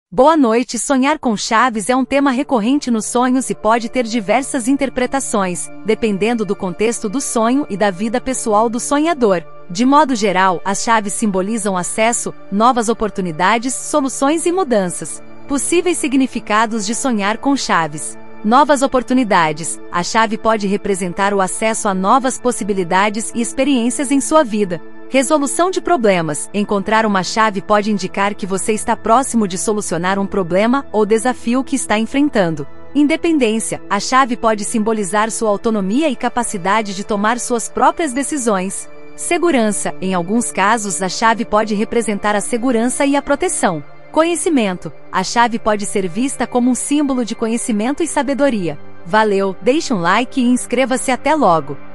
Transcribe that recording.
Boa noite. Sonhar com chaves é um tema recorrente nos sonhos e pode ter diversas interpretações, dependendo do contexto do sonho e da vida pessoal do sonhador. De modo geral, as chaves simbolizam acesso, novas oportunidades, soluções e mudanças. Possíveis significados de sonhar com chaves. Novas oportunidades. A chave pode representar o acesso a novas possibilidades e experiências em sua vida. Resolução de problemas. Encontrar uma chave pode indicar que você está próximo de solucionar um problema ou desafio que está enfrentando. Independência. A chave pode simbolizar sua autonomia e capacidade de tomar suas próprias decisões. Segurança. Em alguns casos, a chave pode representar a segurança e a proteção. Conhecimento. A chave pode ser vista como um símbolo de conhecimento e sabedoria. Valeu, deixe um like e inscreva-se até logo!